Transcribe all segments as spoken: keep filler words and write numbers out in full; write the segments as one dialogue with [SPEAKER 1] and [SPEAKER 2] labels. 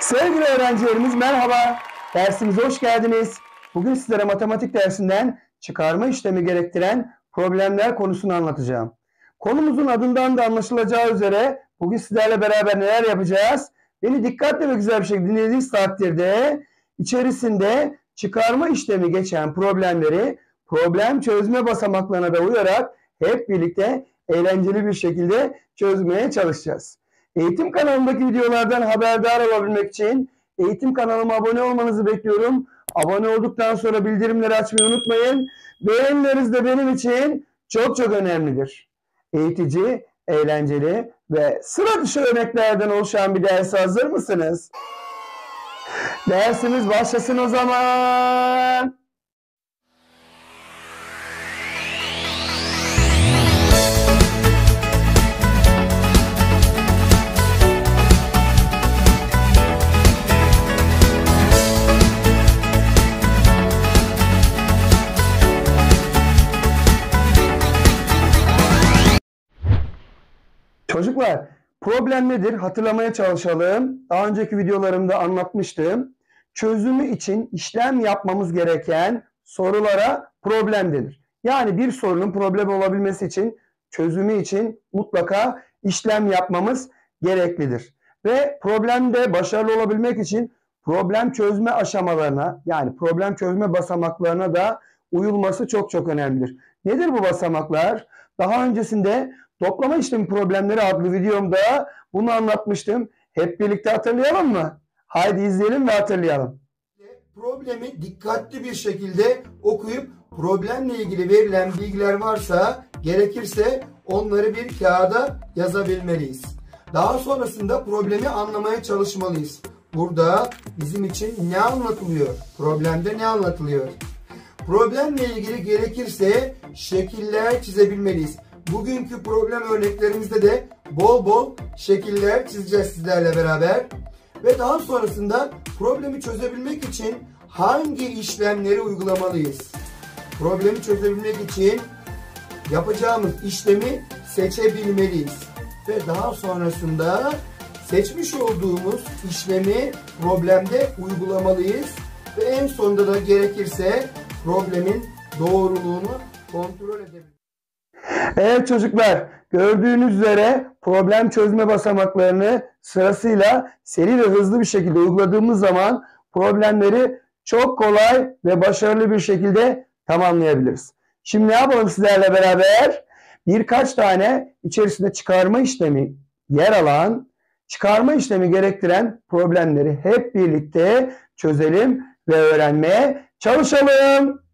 [SPEAKER 1] Sevgili öğrencilerimiz merhaba. Dersimize hoş geldiniz. Bugün sizlere matematik dersinden çıkarma işlemi gerektiren problemler konusunu anlatacağım. Konumuzun adından da anlaşılacağı üzere bugün sizlerle beraber neler yapacağız? Beni dikkatli ve güzel bir şekilde dinlediğiniz takdirde içerisinde çıkarma işlemi geçen problemleri problem çözme basamaklarına da uyarak hep birlikte eğlenceli bir şekilde çözmeye çalışacağız. Eğitim kanalındaki videolardan haberdar olabilmek için eğitim kanalıma abone olmanızı bekliyorum. Abone olduktan sonra bildirimleri açmayı unutmayın. Beğenileriniz de benim için çok çok önemlidir. Eğitici, eğlenceli ve sıra dışı örneklerden oluşan bir derse hazır mısınız? Dersimiz başlasın o zaman. Çocuklar, problem nedir? Hatırlamaya çalışalım. Daha önceki videolarımda anlatmıştım. Çözümü için işlem yapmamız gereken sorulara problem denir. Yani bir sorunun problem olabilmesi için, çözümü için mutlaka işlem yapmamız gereklidir. Ve problemde başarılı olabilmek için problem çözme aşamalarına, yani problem çözme basamaklarına da uyulması çok çok önemlidir. Nedir bu basamaklar? Daha öncesinde toplama işlemi problemleri adlı videomda bunu anlatmıştım. Hep birlikte hatırlayalım mı? Haydi izleyelim ve hatırlayalım.
[SPEAKER 2] Problemi dikkatli bir şekilde okuyup problemle ilgili verilen bilgiler varsa gerekirse onları bir kağıda yazabilmeliyiz. Daha sonrasında problemi anlamaya çalışmalıyız. Burada bizim için ne anlatılıyor? Problemde ne anlatılıyor? Problemle ilgili gerekirse şekiller çizebilmeliyiz. Bugünkü problem örneklerimizde de bol bol şekiller çizeceğiz sizlerle beraber. Ve daha sonrasında problemi çözebilmek için hangi işlemleri uygulamalıyız? Problemi çözebilmek için yapacağımız işlemi seçebilmeliyiz. Ve daha sonrasında seçmiş olduğumuz işlemi problemde uygulamalıyız. Ve en sonunda da gerekirse problemin doğruluğunu kontrol edebiliriz.
[SPEAKER 1] Evet çocuklar, gördüğünüz üzere problem çözme basamaklarını sırasıyla seri ve hızlı bir şekilde uyguladığımız zaman problemleri çok kolay ve başarılı bir şekilde tamamlayabiliriz. Şimdi ne yapalım sizlerle beraber? Birkaç tane içerisinde çıkarma işlemi yer alan, çıkarma işlemi gerektiren problemleri hep birlikte çözelim ve öğrenmeye çalışalım.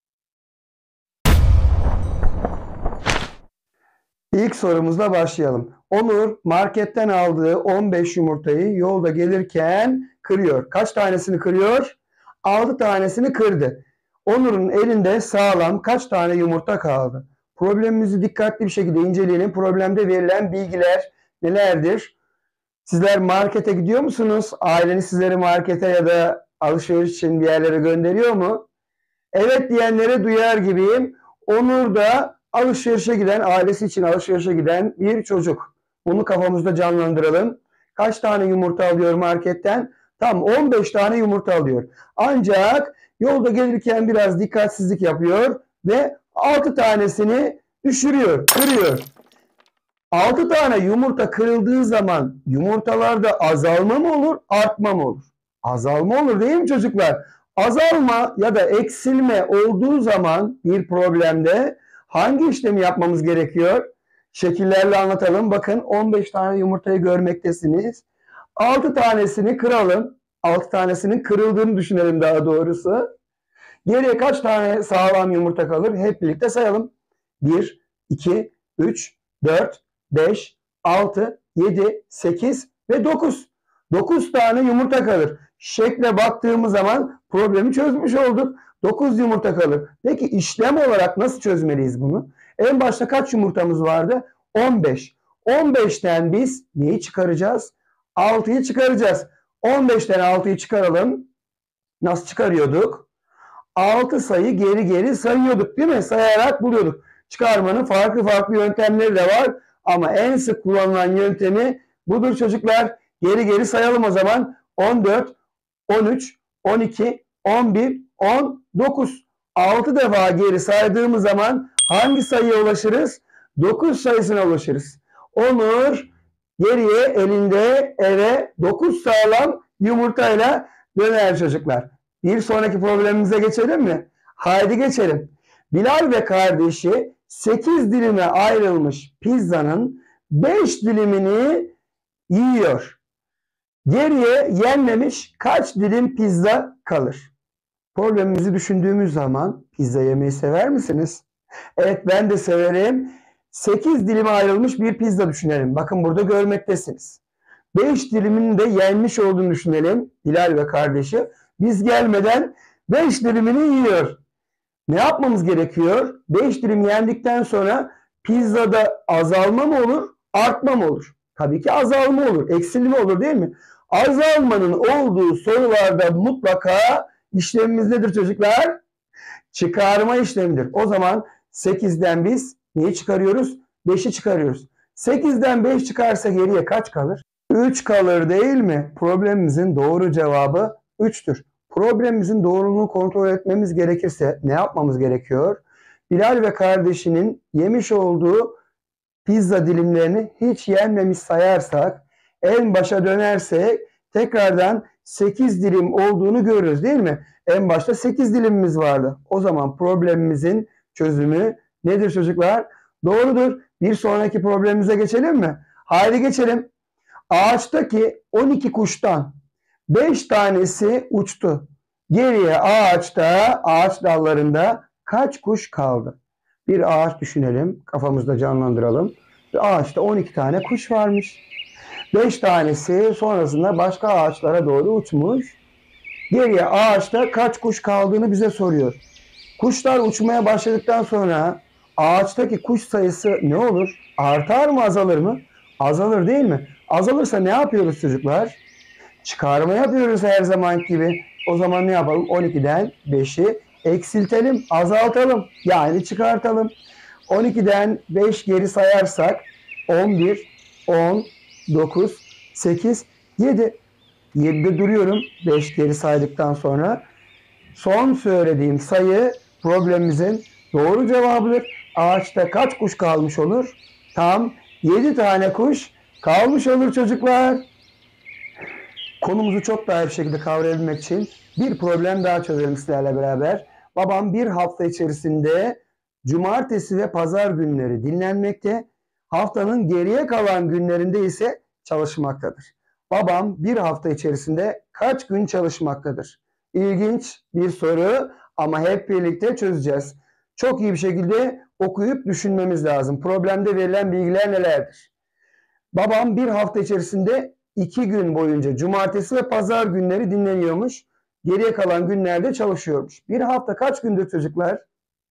[SPEAKER 1] İlk sorumuzla başlayalım. Onur marketten aldığı on beş yumurtayı yolda gelirken kırıyor. Kaç tanesini kırıyor? altı tanesini kırdı. Onur'un elinde sağlam kaç tane yumurta kaldı? Problemimizi dikkatli bir şekilde inceleyelim. Problemde verilen bilgiler nelerdir? Sizler markete gidiyor musunuz? Aileniz sizleri markete ya da alışveriş için bir yerlere gönderiyor mu? Evet diyenlere duyar gibiyim. Onur da alışverişe giden, ailesi için alışverişe giden bir çocuk. Bunu kafamızda canlandıralım. Kaç tane yumurta alıyor marketten? Tam on beş tane yumurta alıyor. Ancak yolda gelirken biraz dikkatsizlik yapıyor ve altı tanesini düşürüyor, kırıyor. altı tane yumurta kırıldığı zaman yumurtalarda azalma mı olur, artma mı olur? Azalma olur değil mi çocuklar? Azalma ya da eksilme olduğu zaman bir problemde hangi işlemi yapmamız gerekiyor? Şekillerle anlatalım. Bakın on beş tane yumurtayı görmektesiniz. altı tanesini kıralım. altı tanesinin kırıldığını düşünelim daha doğrusu. Geriye kaç tane sağlam yumurta kalır? Hep birlikte sayalım. bir, iki, üç, dört, beş, altı, yedi, sekiz ve dokuz. dokuz tane yumurta kalır. Şekle baktığımız zaman problemi çözmüş olduk. dokuz yumurta kalır. Peki işlem olarak nasıl çözmeliyiz bunu? En başta kaç yumurtamız vardı? on beş. on beşten biz neyi çıkaracağız? altıyı çıkaracağız. on beşten altıyı çıkaralım. Nasıl çıkarıyorduk? altı sayı geri geri sayıyorduk değil mi? Sayarak buluyorduk. Çıkarmanın farklı farklı yöntemleri de var. Ama en sık kullanılan yöntemi budur çocuklar. Geri geri sayalım o zaman. on dört, on üç, on iki, on bir, on dokuz. altı defa geri saydığımız zaman hangi sayıya ulaşırız? dokuz sayısına ulaşırız. Onur geriye elinde eve dokuz sağlam yumurtayla döner çocuklar. Bir sonraki problemimize geçelim mi? Haydi geçelim. Bilal ve kardeşi sekiz dilime ayrılmış pizzanın beş dilimini yiyor. Geriye yenmemiş kaç dilim pizza kalır? Problemimizi düşündüğümüz zaman pizza yemeyi sever misiniz? Evet, ben de severim. sekiz dilime ayrılmış bir pizza düşünelim. Bakın burada görmektesiniz. beş diliminin de yenmiş olduğunu düşünelim. Bilal ve kardeşi. Biz gelmeden beş dilimini yiyor. Ne yapmamız gerekiyor? beş dilim yendikten sonra pizzada azalma mı olur, artma mı olur? Tabii ki azalma olur, eksilme olur değil mi? Azalmanın olduğu sorularda mutlaka işlemimiz nedir çocuklar? Çıkarma işlemidir. O zaman sekizden biz neyi çıkarıyoruz? beşi çıkarıyoruz. sekizden beş çıkarsa geriye kaç kalır? üç kalır değil mi? Problemimizin doğru cevabı üçtür. Problemimizin doğruluğunu kontrol etmemiz gerekirse ne yapmamız gerekiyor? Bilal ve kardeşinin yemiş olduğu pizza dilimlerini hiç yenmemiş sayarsak, en başa dönersek tekrardan sekiz dilim olduğunu görürüz değil mi? En başta sekiz dilimimiz vardı. O zaman problemimizin çözümü nedir çocuklar? Doğrudur. Bir sonraki problemimize geçelim mi? Haydi geçelim. Ağaçtaki on iki kuştan beş tanesi uçtu. Geriye ağaçta, ağaç dallarında kaç kuş kaldı? Bir ağaç düşünelim, kafamızda canlandıralım. Ağaçta on iki tane kuş varmış. beş tanesi sonrasında başka ağaçlara doğru uçmuş. Geriye ağaçta kaç kuş kaldığını bize soruyor. Kuşlar uçmaya başladıktan sonra ağaçtaki kuş sayısı ne olur? Artar mı, azalır mı? Azalır değil mi? Azalırsa ne yapıyoruz çocuklar? Çıkarma yapıyoruz her zaman gibi. O zaman ne yapalım? on ikiden beşi eksiltelim, azaltalım. Yani çıkartalım. on ikiden beş geri sayarsak on bir, on, dokuz, sekiz, yedi. yedide duruyorum beş geri saydıktan sonra. Son söylediğim sayı problemimizin doğru cevabıdır. Ağaçta kaç kuş kalmış olur? Tam yedi tane kuş kalmış olur çocuklar. Konumuzu çok daha iyi bir şekilde kavrayabilmek için bir problem daha çözelim sizlerle beraber. Babam bir hafta içerisinde cumartesi ve pazar günleri dinlenmekte, haftanın geriye kalan günlerinde ise çalışmaktadır. Babam bir hafta içerisinde kaç gün çalışmaktadır? İlginç bir soru ama hep birlikte çözeceğiz. Çok iyi bir şekilde okuyup düşünmemiz lazım. Problemde verilen bilgiler nelerdir? Babam bir hafta içerisinde iki gün boyunca cumartesi ve pazar günleri dinleniyormuş. Geriye kalan günlerde çalışıyormuş. Bir hafta kaç gündür çocuklar?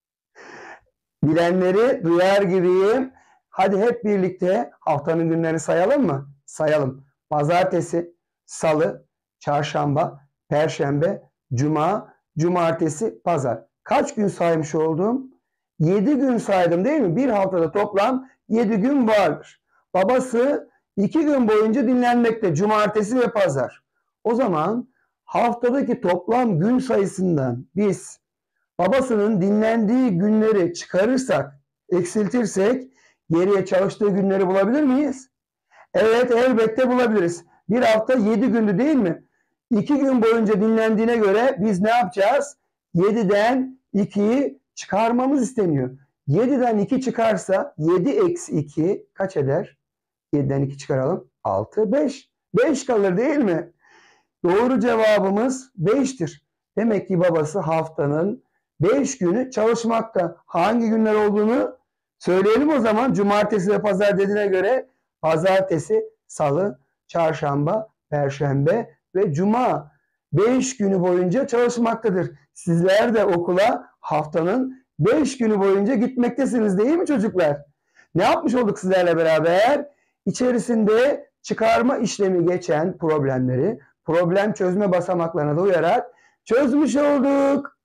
[SPEAKER 1] Bilenleri duyar gibiyim. Hadi hep birlikte haftanın günlerini sayalım mı? Sayalım. Pazartesi, salı, çarşamba, perşembe, cuma, cumartesi, pazar. Kaç gün saymış oldum? yedi gün saydım değil mi? Bir haftada toplam yedi gün vardır. Babası iki gün boyunca dinlenmekte. Cumartesi ve pazar. O zaman haftadaki toplam gün sayısından biz babasının dinlendiği günleri çıkarırsak, eksiltirsek geriye çalıştığı günleri bulabilir miyiz? Evet, elbette bulabiliriz. Bir hafta yedi gündü değil mi? iki gün boyunca dinlendiğine göre biz ne yapacağız? yediden ikiyi çıkarmamız isteniyor. yediden iki çıkarsa yedi eksi iki kaç eder? yediden iki çıkaralım. altı, beş. beş kalır değil mi? Doğru cevabımız beştir. Demek ki babası haftanın beş günü çalışmakta. Hangi günler olduğunu söyleyelim o zaman. Cumartesi ve pazar dediğine göre pazartesi, salı, çarşamba, perşembe ve cuma beş günü boyunca çalışmaktadır. Sizler de okula haftanın beş günü boyunca gitmektesiniz değil mi çocuklar? Ne yapmış olduk sizlerle beraber? İçerisinde çıkarma işlemi geçen problemleri problem çözme basamaklarına da uyarak çözmüş olduk.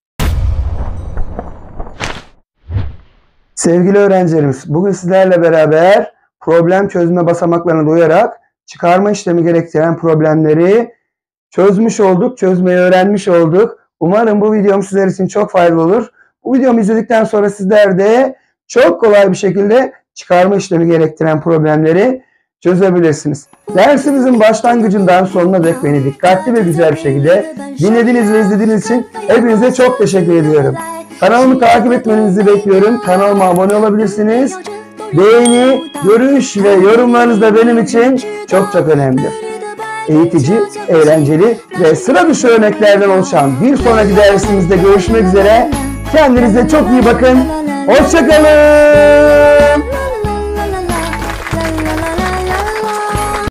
[SPEAKER 1] Sevgili öğrencilerimiz, bugün sizlerle beraber problem çözme basamaklarına da uyarak çıkarma işlemi gerektiren problemleri çözmüş olduk, çözmeyi öğrenmiş olduk. Umarım bu videom sizler için çok faydalı olur. Bu videomu izledikten sonra sizler de çok kolay bir şekilde çıkarma işlemi gerektiren problemleri çözebilirsiniz. Dersimizin başlangıcından sonuna dek beni dikkatli ve güzel bir şekilde dinlediğiniz ve izlediğiniz için hepinize çok teşekkür ediyorum. Kanalımı takip etmenizi bekliyorum. Kanalıma abone olabilirsiniz. Beğeni, görüş ve yorumlarınız da benim için çok çok önemlidir. Eğitici, eğlenceli ve sıra dışı örneklerden oluşan bir sonraki dersimizde görüşmek üzere. Kendinize çok iyi bakın. Hoşça kalın.